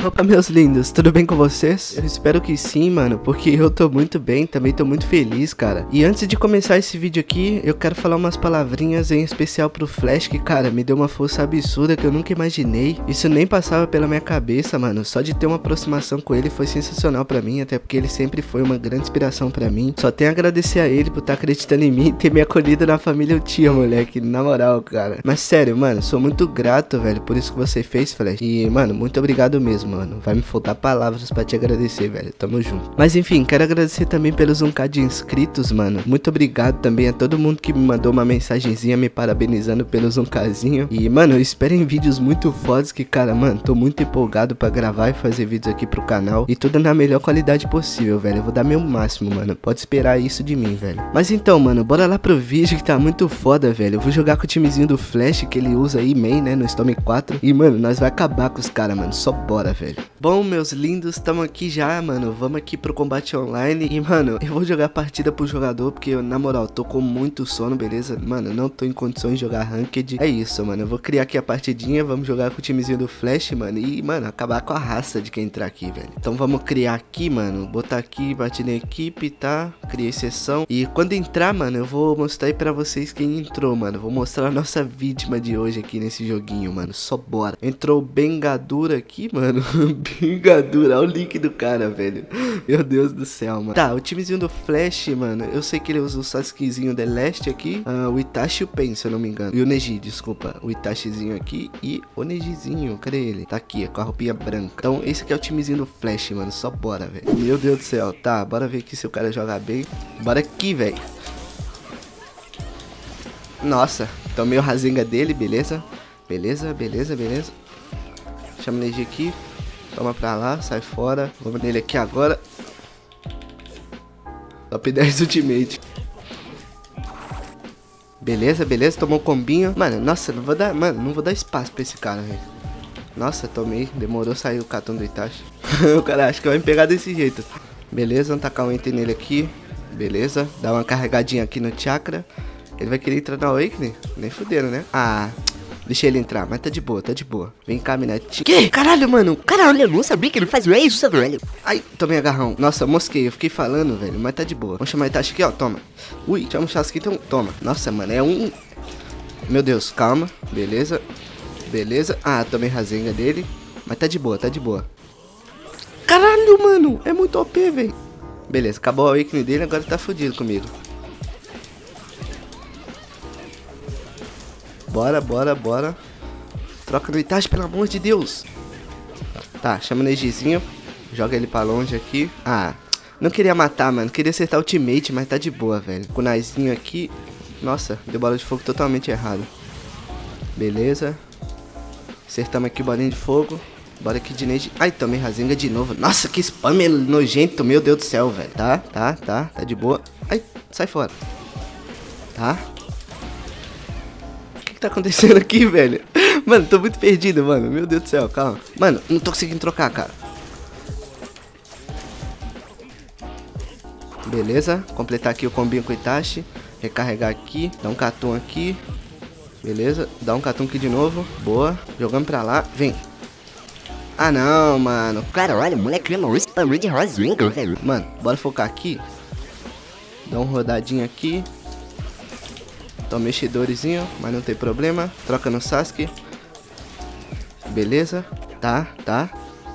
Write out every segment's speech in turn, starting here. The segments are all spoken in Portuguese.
Opa, meus lindos, tudo bem com vocês? Eu espero que sim, mano, porque eu tô muito bem, também tô muito feliz, cara. E antes de começar esse vídeo aqui, eu quero falar umas palavrinhas em especial pro Flash, que, cara, me deu uma força absurda que eu nunca imaginei. Isso nem passava pela minha cabeça, mano. Só de ter uma aproximação com ele foi sensacional pra mim, até porque ele sempre foi uma grande inspiração pra mim. Só tenho a agradecer a ele por estar acreditando em mim e ter me acolhido na família Tia, moleque, na moral, cara. Mas sério, mano, sou muito grato, velho, por isso que você fez, Flash. E, mano, muito obrigado mesmo, mano. Vai me faltar palavras pra te agradecer, velho. Tamo junto. Mas enfim, quero agradecer também pelos 1k de inscritos, mano. Muito obrigado também a todo mundo que me mandou uma mensagenzinha me parabenizando pelos 1kzinho. E, mano, esperem vídeos muito fodas que, cara, mano, tô muito empolgado pra gravar e fazer vídeos aqui pro canal. E tudo na melhor qualidade possível, velho. Eu vou dar meu máximo, mano. Pode esperar isso de mim, velho. Mas então, mano, bora lá pro vídeo que tá muito foda, velho. Eu vou jogar com o timezinho do Flash que ele usa aí, main, né, no Storm 4. E, mano, nós vai acabar com os caras, mano. Só bora, velho. Bom, meus lindos, tamo aqui já, mano. Vamos aqui pro combate online. E, mano, eu vou jogar partida pro jogador, porque eu, na moral, tô com muito sono, beleza? Mano, não tô em condições de jogar ranked. É isso, mano. Eu vou criar aqui a partidinha. Vamos jogar com o timezinho do Flash, mano. E, mano, acabar com a raça de quem entrar aqui, velho. Então vamos criar aqui, mano. Botar aqui, bater na equipe, tá? Criei sessão. E quando entrar, mano, eu vou mostrar aí pra vocês quem entrou, mano. Vou mostrar a nossa vítima de hoje aqui nesse joguinho, mano. Só bora. Entrou o Bengadura aqui, mano. Bengadura, olha o link do cara, velho. Meu Deus do céu, mano. Tá, o timezinho do Flash, mano. Eu sei que ele usa o Sasukezinho The Last aqui. O Itachi e o Pen, se eu não me engano. E o Neji, desculpa. O Itachizinho aqui e o Nejizinho. Cadê ele? Tá aqui, com a roupinha branca. Então, esse aqui é o timezinho do Flash, mano. Só bora, velho. Meu Deus do céu. Tá, bora ver aqui se o cara joga bem. Bora aqui, velho. Nossa, tomei o Rasengan dele, beleza? Beleza, beleza, beleza. Chama o Neji aqui. Toma pra lá, sai fora. Vamos nele aqui agora. Top 10 ultimate. Beleza, beleza, tomou um combinho. Mano, nossa, não vou dar, mano, não vou dar espaço pra esse cara, velho. Nossa, tomei, demorou sair o cartão do Itachi. O cara acha que vai me pegar desse jeito. Beleza, vamos tacar um enter nele aqui. Beleza, dá uma carregadinha aqui no chakra. Ele vai querer entrar na Awakening? Nem fuderam, né? Ah, deixa ele entrar, mas tá de boa, tá de boa. Vem cá, Minete. Que? Caralho, mano. Caralho, eu não sabia que ele faz isso, velho. Ai, tomei agarrão. Nossa, mosquei. Eu fiquei falando, velho, mas tá de boa. Vamos chamar Itachi aqui, ó. Toma. Ui, chama o Sasuke, então. Toma. Nossa, mano, é um... Meu Deus, calma. Beleza. Beleza. Ah, tomei Rasengan dele. Mas tá de boa, tá de boa. Caralho, mano. É muito OP, velho. Beleza, acabou a Awakening dele, agora tá fudido comigo. Bora, bora, bora. Troca no Itachi, pelo amor de Deus. Tá, chama o Nejizinho. Joga ele pra longe aqui. Ah, não queria matar, mano. Queria acertar o ultimate, mas tá de boa, velho. Kunaizinho aqui. Nossa, deu bola de fogo totalmente errado. Beleza. Acertamos aqui o bolinho de fogo. Bora aqui de Neji. Ai, tomei Rasengan de novo. Nossa, que spam nojento. Meu Deus do céu, velho. Tá de boa. Ai, sai fora. Tá. O que tá acontecendo aqui, velho? Mano, tô muito perdido, mano. Meu Deus do céu, calma. Mano, não tô conseguindo trocar, cara. Beleza, completar aqui o combinho com o Itachi. Recarregar aqui, dá um catum aqui. Beleza, dá um catum aqui de novo. Boa, jogamos pra lá, vem. Ah não, mano. Caralho, moleque, não spam de Rasengan, velho. Mano, bora focar aqui. Dá uma rodadinha aqui. Toma um mexedorzinho, mas não tem problema. Troca no Sasuke. Beleza, tá.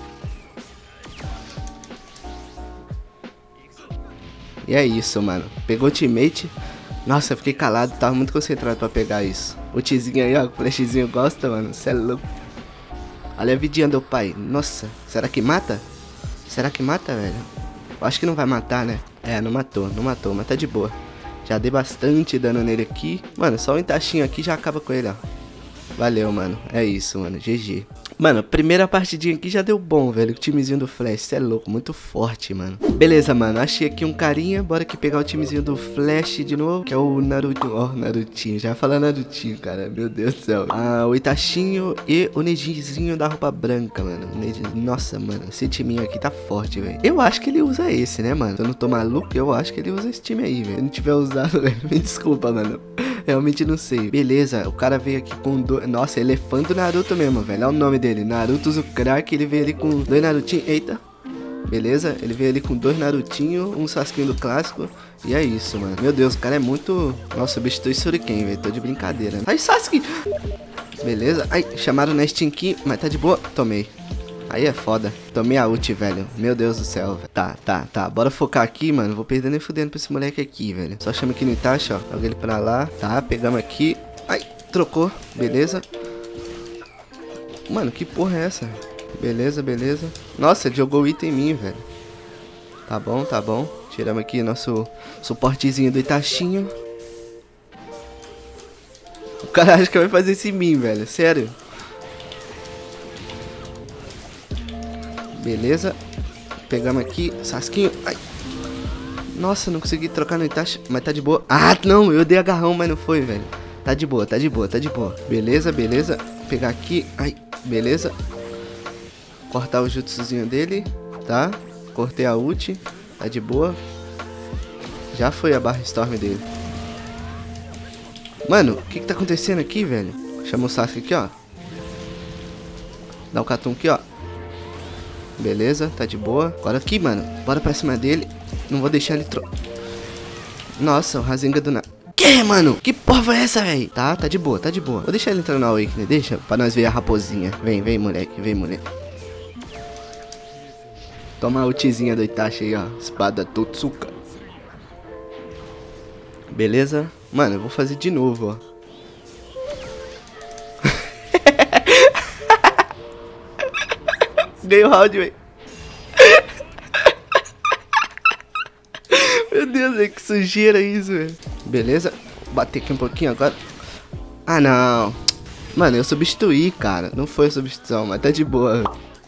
E é isso, mano. Pegou o teammate. Nossa, eu fiquei calado, tava muito concentrado pra pegar isso. O tizinho aí, ó, o flashzinho gosta, mano. Cê é louco. Olha a vidinha do pai. Nossa, será que mata? Será que mata, velho? Eu acho que não vai matar, né? É, não matou, mas tá de boa. Já dei bastante dano nele aqui. Mano, só um Itachinho aqui já acaba com ele, ó. Valeu, mano. É isso, mano. GG. Mano, primeira partidinha aqui já deu bom, velho. O timezinho do Flash, cê é louco, muito forte, mano. Beleza, mano, achei aqui um carinha. Bora aqui pegar o timezinho do Flash de novo, que é o Naruto. Ó, Narutinho, já fala Narutinho, cara. Meu Deus do céu. Ah, o Itachinho e o Nejizinho da roupa branca, mano. Nossa, mano, esse timinho aqui tá forte, velho. Eu acho que ele usa esse, né, mano? Se eu não tô maluco, eu acho que ele usa esse time aí, velho. Se não tiver usado, velho, me desculpa, mano. Realmente não sei. Beleza, o cara veio aqui com dois... Nossa, ele é fã do Naruto mesmo, velho. Olha o nome dele, Naruto Uzumaki. Ele veio ali com 2 Narutinhos. Eita. Beleza, ele veio ali com 2 Narutinho, um Sasuke do clássico. E é isso, mano. Meu Deus, o cara é muito... Nossa, substitui Shuriken, velho. Tô de brincadeira. Ai, Sasuke! Beleza. Ai, chamaram o Nestin aqui, mas tá de boa. Tomei. Aí é foda. Tomei a ult, velho. Meu Deus do céu, velho. Tá. Bora focar aqui, mano. Vou perder nem fudendo pra esse moleque aqui, velho. Só chama aqui no Itachi, ó. Joga ele pra lá. Tá, pegamos aqui. Ai, trocou. Beleza. Mano, que porra é essa? Beleza. Nossa, ele jogou o item em mim, velho. Tá bom. Tiramos aqui nosso suportezinho do Itachinho. O cara acha que vai fazer isso em mim, velho. Sério. Beleza. Pegamos aqui. Sasquinho. Ai. Nossa, não consegui trocar no Itachi. Mas tá de boa. Ah, não. Eu dei agarrão, mas não foi, velho. Tá de boa. Beleza. Pegar aqui. Ai. Beleza. Cortar o jutsuzinho dele. Tá. Cortei a ult. Tá de boa. Já foi a barra Storm dele. Mano, o que tá acontecendo aqui, velho? Chama o Sasuke aqui, ó. Dá um catum aqui, ó. Beleza, tá de boa. Agora aqui, mano. Bora pra cima dele. Não vou deixar ele Nossa, o Rasengan do nada. Que, mano? Que porra foi essa, velho? Tá de boa. Vou deixar ele entrar no Awakening, deixa. Pra nós ver a raposinha. Vem, moleque. Toma a ultizinha do Itachi aí, ó. Espada Totsuka. Beleza? Mano, eu vou fazer de novo, ó. Ganhei o round, velho. Meu Deus, velho, que sujeira isso, velho. Beleza, bater aqui um pouquinho agora. Ah, não. Mano, eu substituí, cara. Não foi a substituição, mas tá de boa.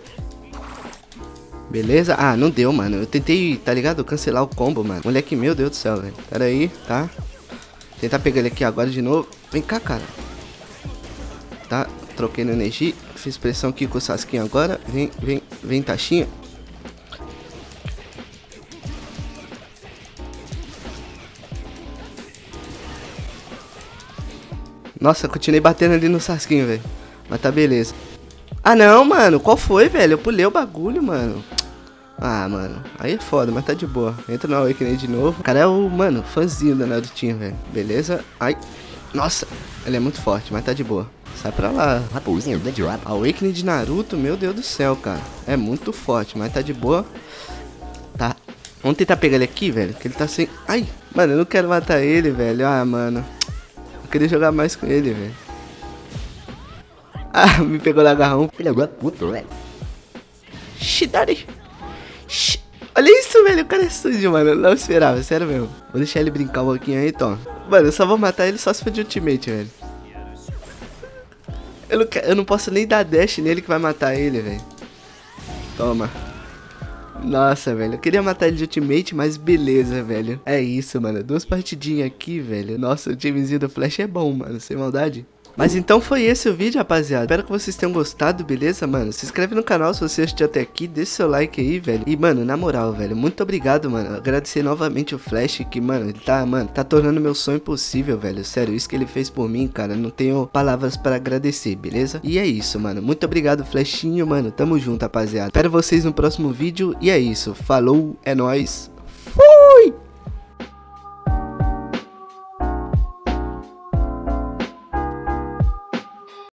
Beleza? Ah, não deu, mano. Eu tentei, tá ligado? Cancelar o combo, mano. Moleque, meu Deus do céu, velho. Pera aí, tá? Tentar pegar ele aqui agora de novo. Vem cá, cara. Tá, troquei no energia. Fiz pressão aqui com o Sasquinho agora. Vem, Tachinha. Nossa, continuei batendo ali no Sasquinho, velho. Mas tá beleza. Ah, não, mano. Qual foi, velho? Eu pulei o bagulho, mano. Ah, mano. Aí é foda, mas tá de boa. Entra no Awakening de novo. O cara é o, mano, fãzinho da Narutinho, velho. Beleza. Ai. Nossa. Ele é muito forte, mas tá de boa. Sai pra lá. Raposinha do drop. Awakening de Naruto, meu Deus do céu, cara. É muito forte, mas tá de boa. Tá. Vamos tentar pegar ele aqui, velho. Que ele tá sem... Ai. Mano, eu não quero matar ele, velho. Ah, mano. Eu queria jogar mais com ele, velho. Ah, me pegou no agarrão. Filha da puta, velho. Shidari. Olha isso, velho. O cara é sujo, mano. Eu não esperava, sério mesmo. Vou deixar ele brincar um pouquinho aí, então. Mano, eu só vou matar ele só se for de ultimate, velho. Eu não posso nem dar dash nele que vai matar ele, velho. Toma. Nossa, velho. Eu queria matar ele de ultimate, mas beleza, velho. É isso, mano. 2 partidinhas aqui, velho. Nossa, o timezinho do Flash é bom, mano. Sem maldade. Mas então foi esse o vídeo, rapaziada. Espero que vocês tenham gostado, beleza, mano? Se inscreve no canal se você assistiu até aqui. Deixa seu like aí, velho. E, mano, na moral, velho, muito obrigado, mano. Agradecer novamente o Flash, que, mano, ele tá tornando meu sonho possível, velho. Sério, isso que ele fez por mim, cara, não tenho palavras para agradecer, beleza? E é isso, mano. Muito obrigado, Flashinho, mano. Tamo junto, rapaziada. Espero vocês no próximo vídeo. E é isso. Falou, é nóis.